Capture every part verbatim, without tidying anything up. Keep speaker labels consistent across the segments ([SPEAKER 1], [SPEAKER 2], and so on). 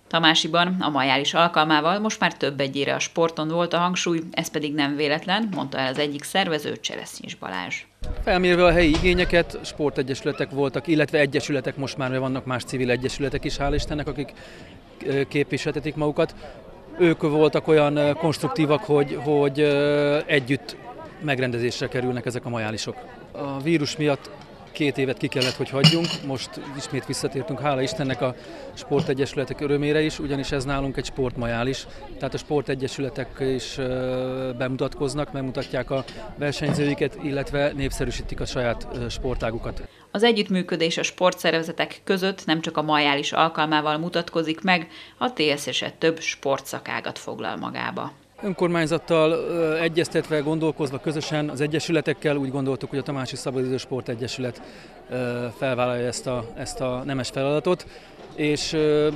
[SPEAKER 1] Tamásiban a majális alkalmával most már több egyére a sporton volt a hangsúly, ez pedig nem véletlen, mondta el az egyik szervező, Cseresznyis Balázs.
[SPEAKER 2] Felmérve a helyi igényeket, sportegyesületek voltak, illetve egyesületek, most már vannak más civil egyesületek is, hál' Istennek, akik képviseltetik magukat. Ők voltak olyan konstruktívak, hogy, hogy együtt megrendezésre kerülnek ezek a majálisok. A vírus miatt két évet ki kellett, hogy hagyjunk, most ismét visszatértünk, hála Istennek, a sportegyesületek örömére is, ugyanis ez nálunk egy sportmajális, tehát a sportegyesületek is bemutatkoznak, megmutatják a versenyzőiket, illetve népszerűsítik a saját sportágukat.
[SPEAKER 1] Az együttműködés a sportszervezetek között nem csak a majális alkalmával mutatkozik meg, a té es es több sportszakágat foglal magába.
[SPEAKER 2] Önkormányzattal ö, egyeztetve, gondolkozva közösen az egyesületekkel úgy gondoltuk, hogy a Tamási Szabadidő Sport Egyesület ö, felvállalja ezt a, ezt a nemes feladatot, és, ö,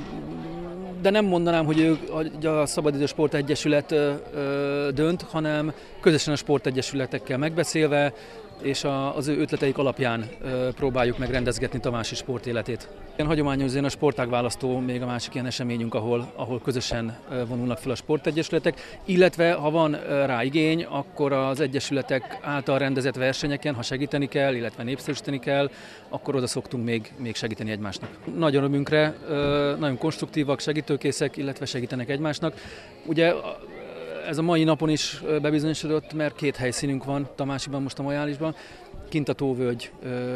[SPEAKER 2] de nem mondanám, hogy, ő, hogy a Szabadidő Sport Egyesület ö, ö, dönt, hanem közösen a sportegyesületekkel megbeszélve, és az ő ötleteik alapján próbáljuk meg rendezgetni Tamási sport életét. Ilyen hagyományos a sportágválasztó még a másik ilyen eseményünk, ahol, ahol közösen vonulnak fel a sportegyesületek, illetve ha van rá igény, akkor az egyesületek által rendezett versenyeken, ha segíteni kell, illetve népszerűsíteni kell, akkor oda szoktunk még, még segíteni egymásnak. Nagy örömünkre nagyon konstruktívak, segítőkészek, illetve segítenek egymásnak. Ugye ez a mai napon is bebizonyosodott, mert két helyszínünk van Tamásiban, most a majálisban. Kint a Tóvölgy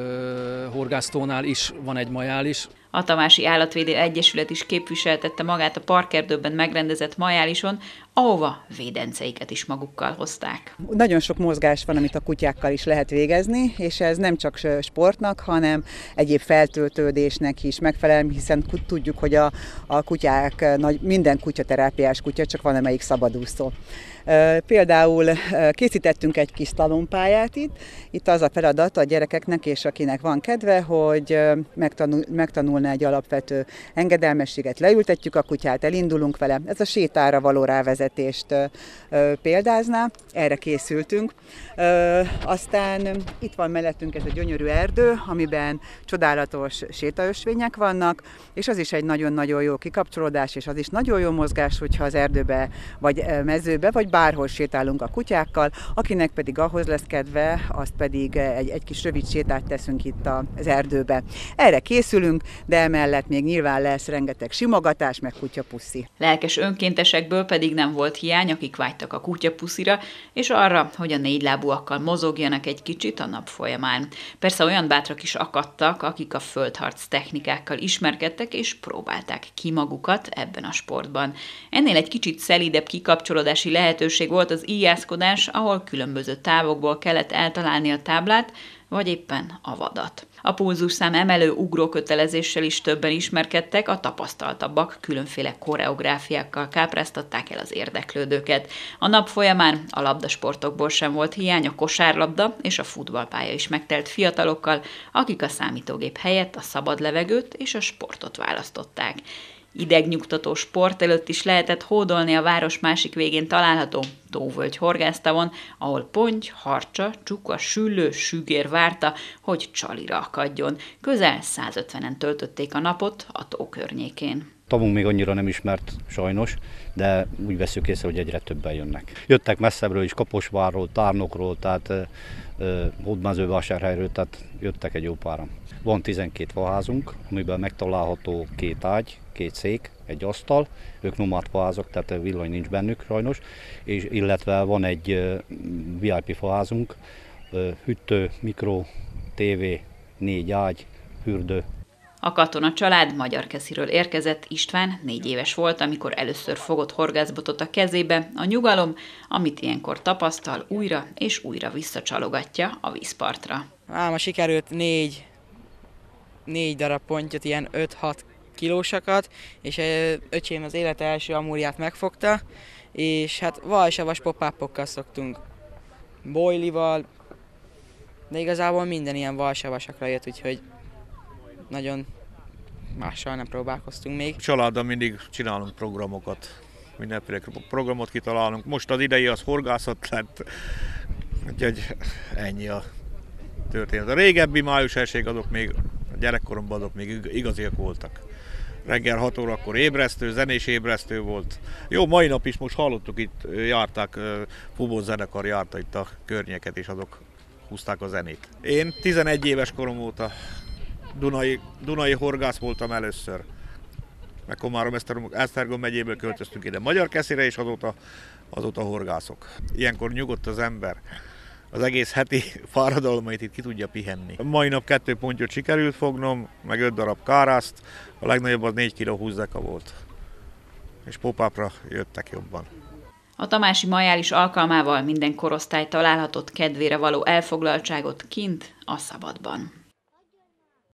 [SPEAKER 2] horgásztónál is van egy majális.
[SPEAKER 1] A Tamási Állatvédő Egyesület is képviseltette magát a parkerdőben megrendezett majálison, ahova védenceiket is magukkal hozták.
[SPEAKER 3] Nagyon sok mozgás van, amit a kutyákkal is lehet végezni, és ez nem csak sportnak, hanem egyéb feltöltődésnek is megfelel, hiszen tudjuk, hogy a, a kutyák, minden kutyaterápiás kutya, csak van amelyik szabadúszó. Például készítettünk egy kis talonpályát itt. Itt az a feladat a gyerekeknek, és akinek van kedve, hogy megtanul, megtanulna egy alapvető engedelmességet, leültetjük a kutyát, elindulunk vele. Ez a sétára való rávezetést példázná, erre készültünk. Aztán itt van mellettünk ez a gyönyörű erdő, amiben csodálatos sétaösvények vannak, és az is egy nagyon-nagyon jó kikapcsolódás, és az is nagyon jó mozgás, hogyha az erdőbe, vagy mezőbe, vagy bárhol sétálunk a kutyákkal, akinek pedig ahhoz lesz kedve, azt pedig egy, egy kis rövid sétát teszünk itt az erdőbe. Erre készülünk, de emellett még nyilván lesz rengeteg simogatás, meg kutyapuszi.
[SPEAKER 1] Lelkes önkéntesekből pedig nem volt hiány, akik vágytak a kutyapuszira, és arra, hogy a négylábúakkal mozogjanak egy kicsit a nap folyamán. Persze olyan bátrak is akadtak, akik a földharc technikákkal ismerkedtek, és próbálták ki magukat ebben a sportban. Ennél egy kicsit szelídebb kikapcsolódási lehetőség volt az íjászkodás, ahol különböző távokból kellett eltalálni a táblát, vagy éppen a vadat. A pulzusszám emelő ugrókötelezéssel is többen ismerkedtek, a tapasztaltabbak különféle koreográfiákkal kápráztatták el az érdeklődőket. A nap folyamán a labdasportokból sem volt hiány, a kosárlabda és a futballpálya is megtelt fiatalokkal, akik a számítógép helyett a szabad levegőt és a sportot választották. Idegnyugtató sport előtt is lehetett hódolni a város másik végén található Tóvölgy horgásztavon, ahol ponty, harcsa, csuka, süllő, sügér várta, hogy csalira akadjon. Közel százötvenen töltötték a napot a tó környékén.
[SPEAKER 4] Tavunk még annyira nem ismert sajnos, de úgy veszük észre, hogy egyre többen jönnek. Jöttek messzebbről is, Kaposvárról, Tárnokról, tehát Hódmezővásárhelyről, tehát jöttek egy jó páran. Van tizenkét faházunk, amiben megtalálható két ágy, két szék, egy asztal, ők nomád faházak, tehát villany nincs bennük sajnos, és illetve van egy vé i pé faházunk, hűtő, mikro, tévé, négy ágy, fürdő.
[SPEAKER 1] A katona család Magyarkesziről érkezett, István négy éves volt, amikor először fogott horgászbotot a kezébe, a nyugalom, amit ilyenkor tapasztal, újra és újra visszacsalogatja a vízpartra.
[SPEAKER 5] Álma sikerült négy, négy darab pontyot, ilyen öt-hat kilósakat, és öcsém az élet első amúrját megfogta, és hát valsavas popápokkal szoktunk, bojlival, de igazából minden ilyen valsavasakra jött, úgyhogy nagyon mással nem próbálkoztunk még.
[SPEAKER 6] A családdal mindig csinálunk programokat, mindenféle programot kitalálunk. Most az idei az horgászat lett, úgyhogy ennyi a történet. A régebbi május elség azok még, a gyerekkoromban azok még igaziak voltak. reggel hat órakor ébresztő, zenés ébresztő volt. Jó, mai nap is most hallottuk, itt járták, Fubon zenekar járta itt a környéket, és azok húzták a zenét. Én tizenegy éves korom óta Dunai, Dunai horgász voltam először. Meg Komárom, Esztergom megyéből költöztünk ide Magyarkeszire, és azóta, azóta horgászok. Ilyenkor nyugodt az ember. Az egész heti fáradalmait itt ki tudja pihenni. Mai nap kettő pontyot sikerült fognom, meg öt darab kárászt, a legnagyobb az négy kiló húsz deka volt. És popápra jöttek jobban.
[SPEAKER 1] A tamási majális alkalmával minden korosztály találhatott kedvére való elfoglaltságot kint a szabadban.